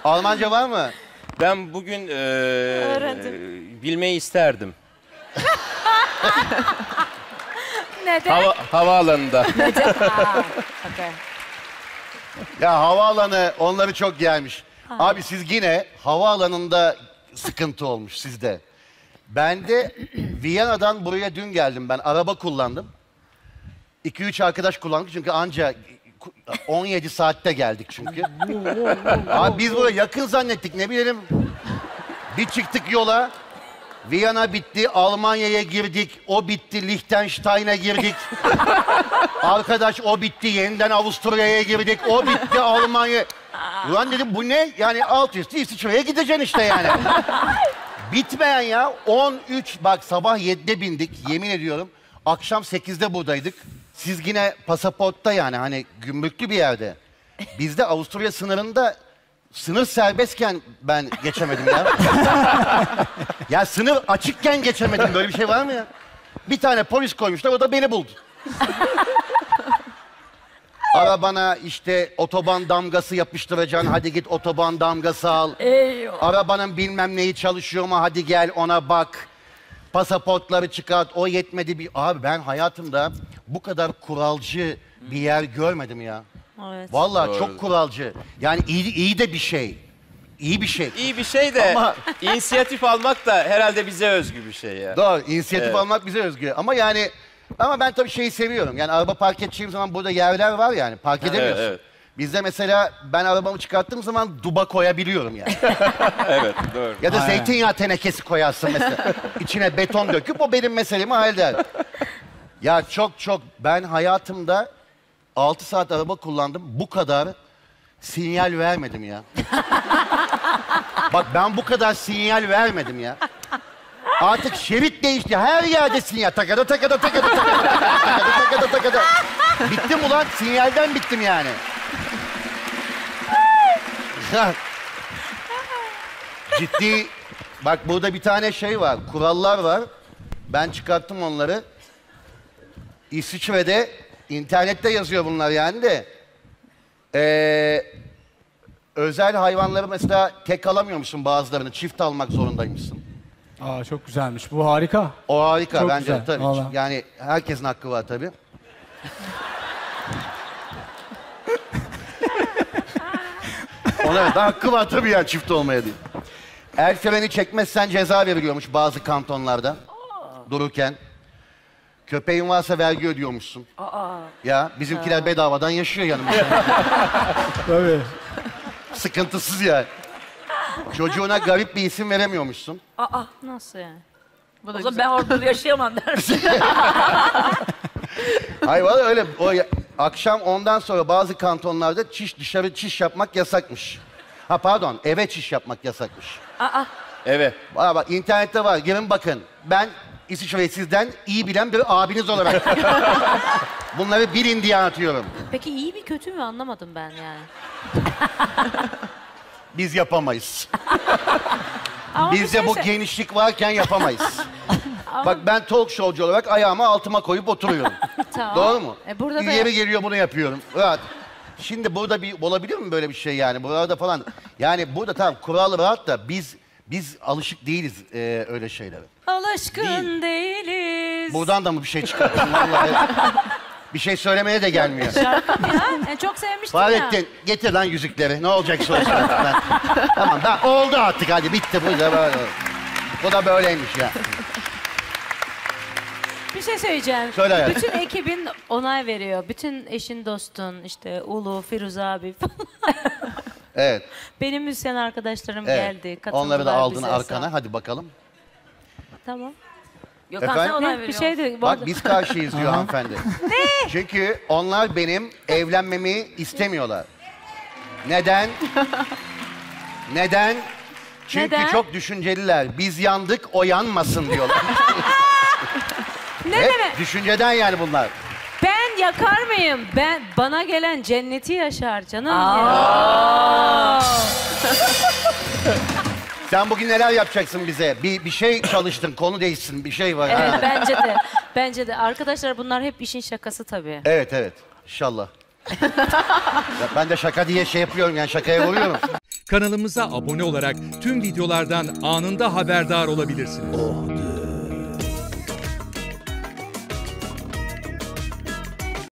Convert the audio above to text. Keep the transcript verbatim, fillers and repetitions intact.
Almanca var mı? Ben bugün e, bilmeyi isterdim. Neden? Hava, havaalanında. Neden? Ha, okay. Ya havaalanı onları çok gelmiş. Ha. Abi siz yine havaalanında sıkıntı olmuş sizde. Ben de Viyana'dan buraya dün geldim. Ben araba kullandım. iki üç arkadaş kullandık çünkü anca on yedi saatte geldik çünkü. Abi biz buraya yakın zannettik, ne bilelim. Bir çıktık yola. Viyana bitti, Almanya'ya girdik. O bitti, Liechtenstein'e girdik. Arkadaş o bitti, yeniden Avusturya'ya girdik. O bitti, Almanya. Ulan dedim bu ne? Yani alt üstü İsviçre'ye gideceksin işte yani. Bitmeyen ya. on üç, bak sabah yedide bindik, yemin ediyorum. Akşam sekizde buradaydık. Siz yine pasaportta yani hani gümrüklü bir yerde. Bizde Avusturya sınırında sınır serbestken ben geçemedim ya. Ya sınır açıkken geçemedim. Böyle bir şey var mı ya? Bir tane polis koymuşlar, o da beni buldu. Arabana işte otoban damgası yapıştıracaksın. Hadi git otoban damgası al. Eyvah. Arabanın bilmem neyi çalışıyor mu? Hadi gel ona bak. Pasaportları çıkart. O yetmedi bir... Abi ben hayatımda bu kadar kuralcı bir yer görmedim ya. Evet. Vallahi Doğru. çok kuralcı. Yani iyi, iyi de bir şey. İyi bir şey. İyi bir şey de Ama... inisiyatif almak da herhalde bize özgü bir şey ya. Doğru, inisiyatif Evet. almak bize özgü. Ama yani... Ama ben tabii şeyi seviyorum. Yani araba park edeceğim zaman burada yerler var yani. Park edemiyorsun. Evet, evet. Bizde mesela ben arabamı çıkarttığım zaman duba koyabiliyorum yani. Evet, doğru. Ya da Aynen. zeytinyağı tenekesi koyarsın mesela. İçine beton döküp o benim meselemi halleder. Ya çok çok ben hayatımda altı saat araba kullandım. Bu kadar sinyal vermedim ya. Bak ben bu kadar sinyal vermedim ya. Artık şerit değişti. Her yerde sinyal. Takada takada takada takada takada takada takada. Bittim ulan. Sinyalden bittim yani. Ciddi. Bak burada bir tane şey var. Kurallar var. Ben çıkarttım onları. İsviçre'de internette yazıyor bunlar yani de. Ee, özel hayvanları mesela tek alamıyormuşsun, bazılarını çift almak zorundaymışsın. Aa, çok güzelmiş. Bu harika. O harika Çok bence güzel, tabii. vallahi. Yani herkesin hakkı var tabii. Ona da hakkı var tabii yani çift olmaya değil. El freni çekmezsen ceza veriliyormuş bazı kantonlarda. Dururken. Köpeğin varsa vergi ödüyormuşsun. Aa. Ya bizimkiler ha. bedavadan yaşıyor yanımızda. Tabii. Sıkıntısız yani. Çocuğuna garip bir isim veremiyormuşsun. Aa, nasıl yani? O zaman ben orada yaşayamam dersin. Hayır vallahi öyle. O ya- akşam ondan sonra bazı kantonlarda çiş dışarı çiş yapmak yasakmış. Ha pardon, eve çiş yapmak yasakmış. Aa, Evet. Valla bak internette var. Girin bakın. Ben İsviçre'yi sizden iyi bilen bir abiniz olarak bunları bilin diye anlatıyorum. peki iyi mi kötü mü anlamadım ben yani. Biz yapamayız. Ama bir Bizde şey bu sö- genişlik varken yapamayız. Bak ben talk showcu olarak ayağımı altıma koyup oturuyorum. Tamam. Doğru mu? E, burada da- Yeri geliyor bunu yapıyorum. Rahat. Şimdi burada bir olabilir mi böyle bir şey yani? Buralarda falan. Yani burada tamam kural rahat da biz biz alışık değiliz e, öyle şeylere. Alışkın değiliz. Buradan da mı bir şey çıkarttın? Vallahi bir şey söylemeye de gelmiyor. Şarkım ya. En çok sevmiştim ya. Fahrettin getir lan yüzükleri. Ne olacak sonuçta artık ben. Tamam ben oldu artık hadi bitti bu da böyle. Bu da böyleymiş ya. Bir şey söyleyeceğim. Söyle hayatım. Bütün ekibin onay veriyor. Bütün eşin, dostun, işte Ulu, Firuze abi falan. Evet. Benim müzisyen arkadaşlarım Evet. geldi. Katıldılar Onları da aldın bize. arkana. Hadi bakalım. Tamam. Gökhan Efendim? sen onay Ne, bir veriyor. şey de... bu Bak arada- biz karşıyız diyor hanımefendi. Ne? Çünkü onlar benim evlenmemi istemiyorlar. Neden? Neden? Çünkü Neden? çok düşünceliler. Biz yandık, o yanmasın diyorlar. Ne Hep demek? düşünceden yani bunlar. Ben yakar mıyım? Ben bana gelen cenneti yaşar canım. Sen bugün neler yapacaksın bize? Bir, bir şey çalıştın, konu değişsin, bir şey var. Evet ha. bence de. Bence de. Arkadaşlar bunlar hep işin şakası tabii. Evet, evet. İnşallah. Ya ben de şaka diye şey yapıyorum yani şakaya vuruyorum. Kanalımıza abone olarak tüm videolardan anında haberdar olabilirsiniz. Oh,